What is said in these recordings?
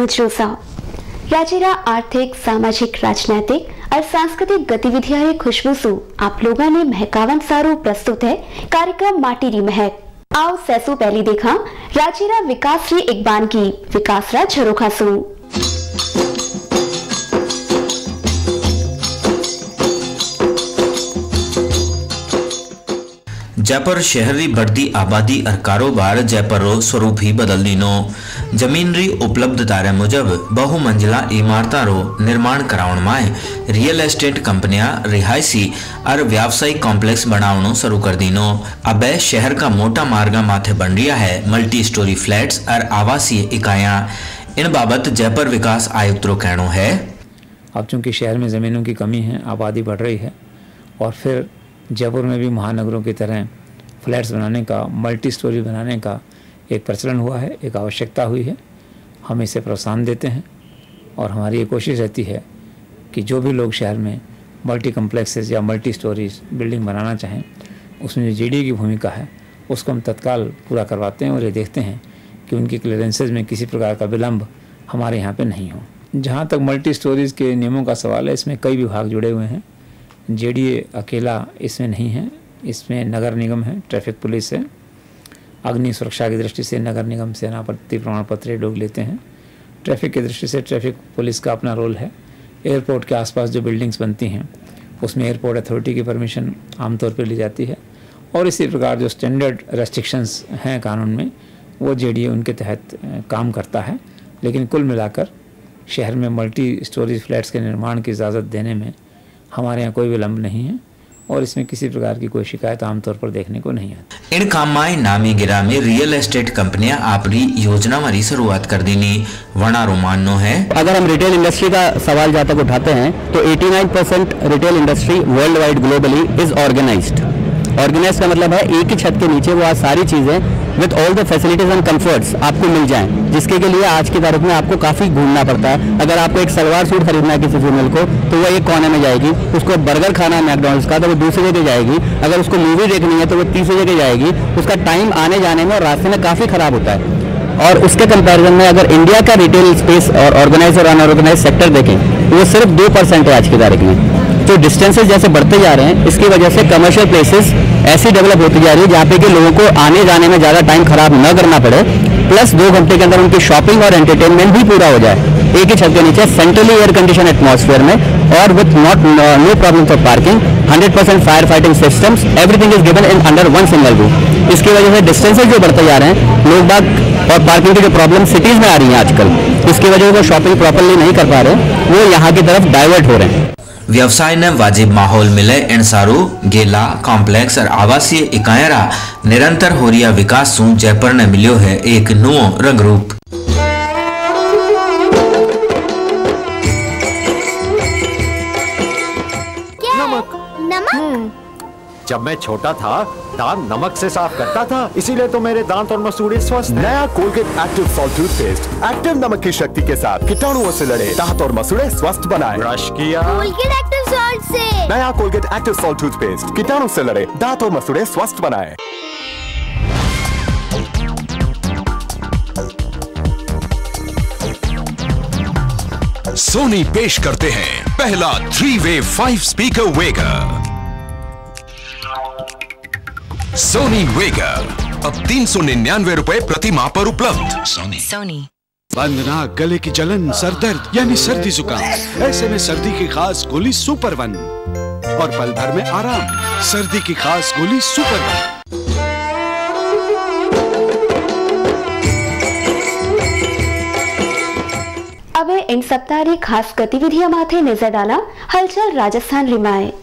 मुचरोसा राज्यरा आर्थिक सामाजिक राजनैतिक और सांस्कृतिक गतिविधियां खुशबू सु आप लोगों ने महकावन सारू प्रस्तुत है कार्यक्रम माटीरी महक। आओ सैसु पहली देखा राज्यरा विकास री एक बान की विकास रा झरोखा सु। जयपुर शहर री बढ़ती आबादी और कारोबार जयपुर रो स्वरूप ही बदल दीनो। जमीन री उपलब्धता रे मुजब बहुमंजिला इमारता रो निर्माण करावण माए रियल एस्टेट कंपनियां रिहायशी और व्यावसायिक कॉम्प्लेक्स बनावणो शुरू कर दीनो। अब शहर का मोटा मार्गा माथे बन रहा है मल्टी स्टोरी फ्लैट्स और आवासीय इकाइयां। इन बाबत जयपुर विकास आयुक्त रो कहना है। अब चूंकि शहर में ज़मीनों की कमी है, आबादी बढ़ रही है और फिर जयपुर में भी महानगरों की तरह फ्लैट्स बनाने का, मल्टी स्टोरी बनाने का एक प्रचलन हुआ है, एक आवश्यकता हुई है। हम इसे प्रोत्साहन देते हैं और हमारी ये कोशिश रहती है कि जो भी लोग शहर में मल्टी कम्प्लेक्सेस या मल्टी स्टोरीज बिल्डिंग बनाना चाहें, उसमें जो जीडी की भूमिका है उसको हम तत्काल पूरा करवाते हैं और ये देखते हैं कि उनकी क्लियरेंसेज में किसी प्रकार का विलम्ब हमारे यहाँ पे नहीं हो। जहाँ तक मल्टी स्टोरीज़ के नियमों का सवाल है, इसमें कई विभाग जुड़े हुए हैं। जेडीए अकेला इसमें नहीं है, इसमें नगर निगम है, ट्रैफिक पुलिस है, अग्नि सुरक्षा की दृष्टि से नगर निगम से अनापत्ति प्रमाण पत्र लोग लेते हैं। ट्रैफिक की दृष्टि से ट्रैफिक पुलिस का अपना रोल है। एयरपोर्ट के आसपास जो बिल्डिंग्स बनती हैं उसमें एयरपोर्ट अथॉरिटी की परमिशन आमतौर पर ली जाती है और इसी प्रकार जो स्टैंडर्ड रेस्ट्रिक्शंस हैं कानून में वो जेडीए उनके तहत काम करता है। लेकिन कुल मिलाकर शहर में मल्टी स्टोरेज फ्लैट्स के निर्माण की इजाज़त देने में हमारे यहाँ कोई विलम्ब नहीं है और इसमें किसी प्रकार की कोई शिकायत आमतौर पर देखने को नहीं आती। इन कामाई नामी गिरा में रियल एस्टेट कंपनियां अपनी योजना मारी शुरुआत कर देनी वना रोमानो है। अगर हम रिटेल इंडस्ट्री का सवाल जहाँ तक उठाते हैं तो 89% retail industry world wide globally is organised. Organise का मतलब है एक ही छत के नीचे वो आज सारी चीज़ें with all the facilities and comforts आपको मिल जाएं, जिसके के लिए आज की तारीख में आपको काफ़ी घूमना पड़ता है। अगर आपको एक सलवार सूट खरीदना है किसी फीमेल को तो वो एक कोने में जाएगी, उसको बर्गर खाना है मैकडॉनल्ड्स का तो वो दूसरी जगह जाएगी, अगर उसको मूवी देखनी है तो वो तीसरी जगह जाएगी। उसका टाइम आने जाने में और रास्ते में काफ़ी ख़राब होता है। और उसके कंपैरिजन में अगर इंडिया का रिटेल स्पेस और ऑर्गेनाइज और अनऑर्गेनाइज सेक्टर देखें तो वो सिर्फ 2% है आज की तारीख में। जो डिस्टेंसेस जैसे बढ़ते जा रहे हैं इसकी वजह से कमर्शियल प्लेसेस ऐसी डेवलप होती जा रही है जहाँ पे कि लोगों को आने जाने में ज़्यादा टाइम खराब न करना पड़े, प्लस 2 घंटे के अंदर उनकी शॉपिंग और एंटरटेनमेंट भी पूरा हो जाए एक ही छत के नीचे सेंट्रली एयर कंडीशन एटमॉस्फेयर में और with no problem for parking, 100% fire fighting systems, everything is given in under one single roof. इसकी वजह से डिस्टेंसेज जो बढ़ते जा रहे हैं, लोग बाग और पार्किंग की जो प्रॉब्लम सिटीज़ में आ रही है आजकल, इसकी वजह से वो शॉपिंग प्रॉपरली नहीं कर पा रहे, वो यहाँ की तरफ डाइवर्ट हो रहे हैं। व्यवसाय ने वाजिब माहौल मिले इंसारू गेला कॉम्प्लेक्स और आवासीय इकाइयां निरंतर हो रहा विकास सु जयपुर ने मिलो है एक नवो रंग रूप। जब मैं छोटा था दांत नमक से साफ करता था, इसीलिए तो मेरे दांत और मसूड़े स्वस्थ। नया Colgate active salt toothpaste active नमक की शक्ति के साथ कीटाणुओं से लड़े, दांत और मसूड़े स्वस्थ बनाए। ब्रश किया कोलगेट एक्टिव सॉल्ट से। नया कोलगेट एक्टिव सॉल्ट टूथपेस्ट कीटाणु से लड़े, दांत और मसूड़े स्वस्थ बनाए। सोनी पेश करते हैं पहला 3-वे 5 स्पीकर वेगर सोनी वेगर अब 399 रुपए प्रति माह पर उपलब्ध। सोनी वंदना गले की जलन, सर दर्द यानी सर्दी जुकाम, ऐसे में सर्दी की खास गोली सुपर वन और पल भर में आराम। सर्दी की खास गोली सुपर वन। अब इन सप्ताह री खास गतिविधियां माथे नजर डाला हलचल राजस्थान रिमाए।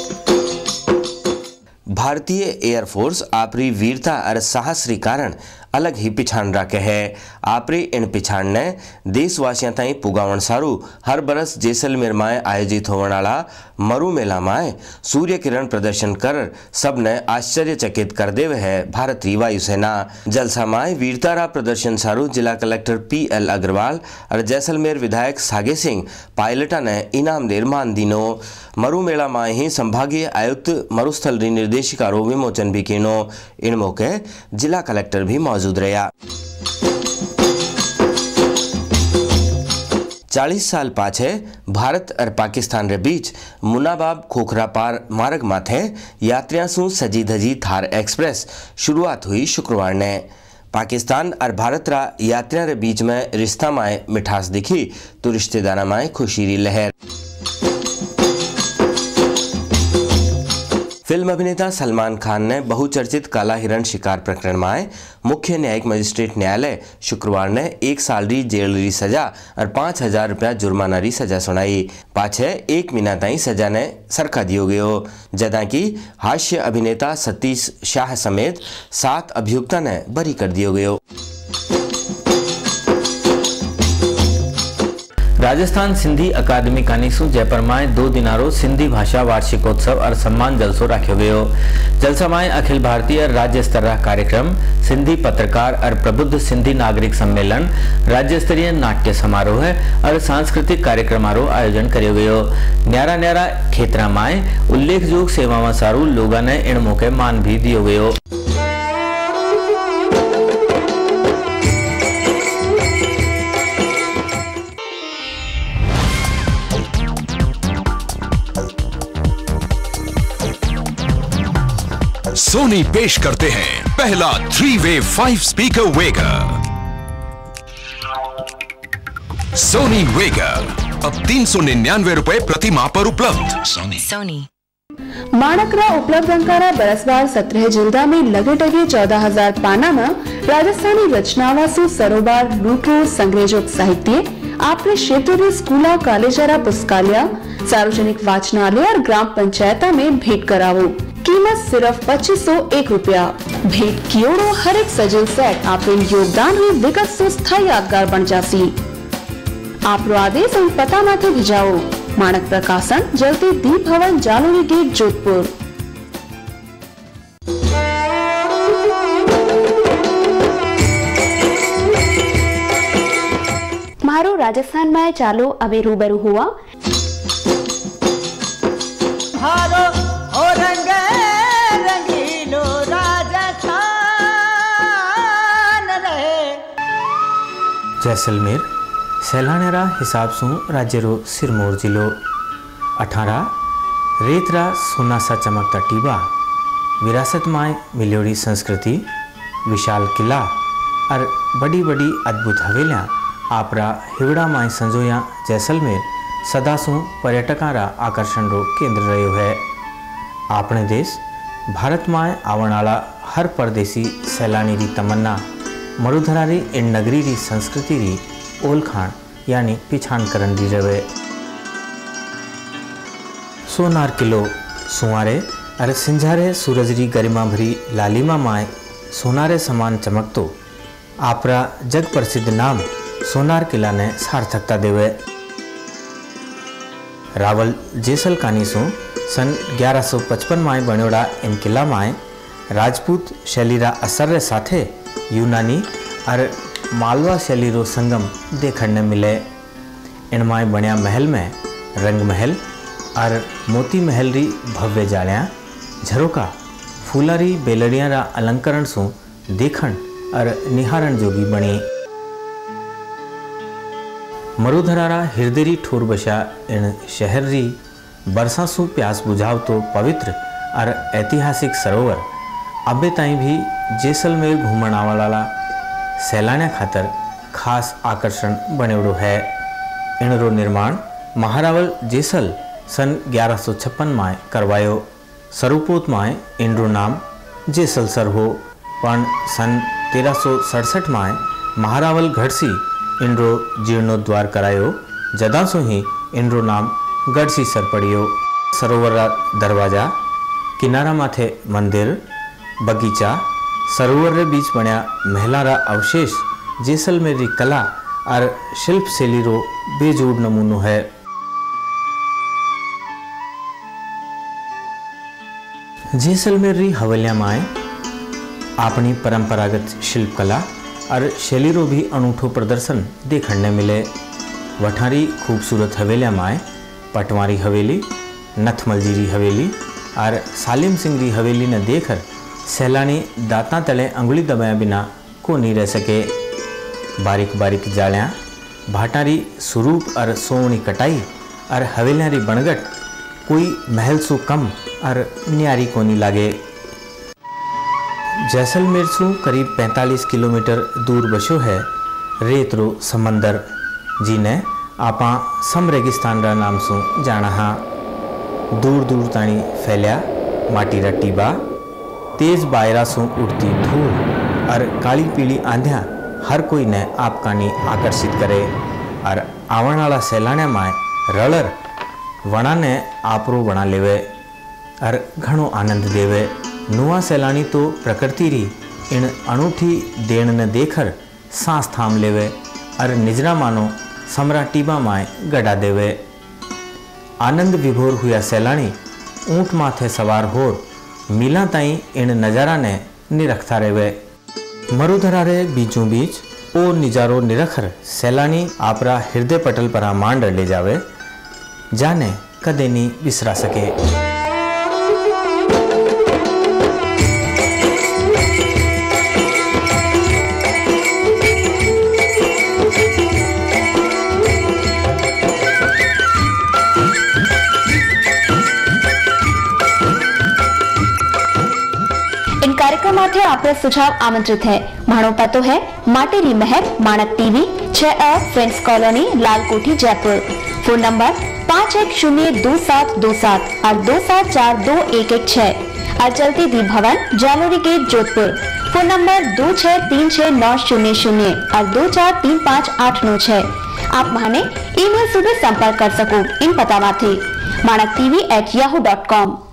भारतीय एयरफोर्स आपरी वीरता और साहस री कारण अलग ही पिछाण रखे है। आपरे इन पिछाण ने देशवासियों ताई पुगावण सारू हर बरस जैसलमेर में आयोजित होने वाला मरु मेला में सूर्य किरण प्रदर्शन कर सबने आश्चर्यचकित कर देवे है। भारतीय वायुसेना जलसा में वीरतारा प्रदर्शन सारू जिला कलेक्टर PL अग्रवाल और जैसलमेर विधायक सागे सिंह पायलटा ने इनाम निर्माण दिनो। मरु मेला में ही संभागीय आयुक्त मरुस्थल निर्देशिका रो विमोचन भी किनो। इन मौके जिला कलेक्टर भी मौजूद रहा। 40 साल पाछे भारत और पाकिस्तान रे बीच मुनाबाब खोखरा पार मार्ग माथे यात्रियों सु सजी धजी थार एक्सप्रेस शुरुआत हुई शुक्रवार ने। पाकिस्तान और भारत रा यात्रियों रे बीच में रिश्ता में मिठास दिखी तो रिश्तेदारा में खुशी री लहर। फिल्म अभिनेता सलमान खान ने बहुचर्चित काला हिरण शिकार प्रकरण में मुख्य न्यायिक मजिस्ट्रेट न्यायालय शुक्रवार ने 1 साल री जेल री सजा और 5,000 रुपया जुर्माना री सजा सुनाई। पाछे 1 महीना ताई सजा ने सरका दियो गयो, जदा कि हास्य अभिनेता सतीश शाह समेत 7 अभियुक्ता ने बरी कर दियो गयो। राजस्थान सिंधी अकादमी कानीसू जयपुर में 2 दिनारो सिंधी भाषा वार्षिकोत्सव और सम्मान जलसो रखो गयो। जलसा में अखिल भारतीय राज्य स्तर कार्यक्रम, सिंधी पत्रकार और प्रबुद्ध सिंधी नागरिक सम्मेलन, राज्य स्तरीय नाट्य समारोह और सांस्कृतिक कार्यक्रमारो आयोजन करो गयो। न्यारा न्यारा क्षेत्र में उल्लेखजोग सेवाओं सारू लोगों ने इन मौके मान भी दियो गयो। सोनी पेश करते हैं पहला 3-वे 5 स्पीकर वेगर। सोनी वेगर अब 399 रुपए प्रति माह पर उपलब्ध। सोनी माणकरा उपलब्ध अंकारा बरसवार 17 जिल्दा में लगे टगे 14,000 पाना में राजस्थानी रचनावा से सरोबार लूटरो संग्रहजोग साहित्य आपरे क्षेत्र स्कूला कॉलेजरा पुस्तकालय सार्वजनिक वाचनालय और ग्राम पंचायता में भेंट करावो। कीमत सिर्फ 2501 रुपया। भेंट कियोड़ो हर एक सजल सेट आपरे योगदान हुई विगत से स्थायी यादगार बन जासी। आपरो आदेश और पता माथे भिजाओ। माणक प्रकाशन जलते दीप भवन जालोरी गेट जोधपुर। मारो राजस्थान में चालो अबे रूबरू हुआ। जैसलमेर सैलानेरा हिसाब से राज्य रो सिरमौर जिलो। 18 रेतरा सोना सा चमकता टीबा, विरासत में मिलोड़ी संस्कृति, विशाल किला और बड़ी बड़ी अद्भुत हवेलियाँ आपरा हिवड़ा माई संजोया जैसलमेर सदासू पर्यटकों रा आकर्षण रो केंद्र रहो है। अपने देश भारत में आवण वाला हर परदेसी सैलानी री तमन्ना मरुधरा री इन नगरी री संस्कृति री ओलखाण यानी पिछाण करन री रवे। सोनार किलो सुआरे अरे सिंझारे सूरज री गरिमा भरी लालिमा माए सोनारे समान चमकतो आपरा जग प्रसिद्ध नाम सोनार किला ने सार्थकता देवे। रावल जेसल कानीसू सन 1155 में बणोड़ा इन किला में राजपूत शैली रा असर साथे यूनानी और मालवा शैली रो संगम देखने मिले। इनमें बनिया महल में रंग महल और मोती महल री भव्य जालियाँ झरोका फूलारी बेलड़िया रा अलंकरण सु देखण और निहारण जोगी बनी। मरुधरारा हृदयरी ठोर बशा इन शहर री बरसा सु प्यास बुझाव तो पवित्र और ऐतिहासिक सरोवर अबे ताई भी जैसलमेर घूमण आवाला सैलानिया खातर खास आकर्षण बनेड़ो है। इनरो निर्माण महारावल जेसल सन 1156 में करवायो। स्वरूपोत में इनरो नाम जेसल सर हो, पण सन 1367 में महारावल घड़सी इनरो जीर्णोद्वार करायो, जदासो ही इनरो नाम गढ़सी सर पड़ियो। सरोवर दरवाजा, किनारा माथे मंदिर, बगीचा, सरोवर रे बीच बन्या महला रा अवशेष जैसलमेर री कला और शिल्प शैली रो बेजोड़ नमूनो है। जैसलमेर री हवेलियां माए अपनी परंपरागत शिल्प कला और शैली रो भी अनूठो प्रदर्शन देखने मिले। वठारी खूबसूरत हवेलियां माए पटवारी हवेली, नथमलजीरी हवेली और सालिम सिंह री हवेली ने देखकर सैलानी दांता तले अंगुली दबाए बिना को नहीं रह सके। बारीक बारीक जालियां, भाटारी स्वरूप और सोवनी कटाई और हवेलियां री बनगट कोई महल सु कम और न्यारी को नहीं लागे। जैसलमेर सु करीब 45 किलोमीटर दूर बसो है रेतरो समंदर, जिन्हें आपा सम रेगिस्तान रा नाम सु जाना हा। दूर दूर ताणी फैलिया माटी रा टीबा, तेज बायरा सु उड़ती धूल और काली पीली आंधिया हर कोई ने आपकानी आकर्षित करे और आवण वाला सैलानिया माए रलर वणा ने आपरो बना लेवे और घणो आनंद देवे। नुआ सैलानी तो प्रकृति री इन अनूठी देन ने देखकर सांस थाम लेवे और निजरा मानो समरा टीबा माए गड़ा देवे। आनंद विभोर हुआ सैलानी ऊंट माथे सवार होर मीला ताई इन नजारा ने निरखता रहे। मरुधरा रे बीचों बीच ओ निजारो निरखर सैलानी आपरा हृदय पटल पर मांड ले जावे, जाने कदे नहीं विसरा सके। कार्यक्रम माथे आपका सुझाव आमंत्रित है। मानो पतो है माटेरी महक, मानक टीवी, 6A फ्रेंड्स कॉलोनी, लाल कोठी, जयपुर। फोन नंबर 510272 और 274211 और चलती दी भवन, Jalori gate, Jodhpur. Phone number 26369000 और 243589 आप माने ईमेल से भी संपर्क कर सको इन पता माथे मानक tv@yahoo.com।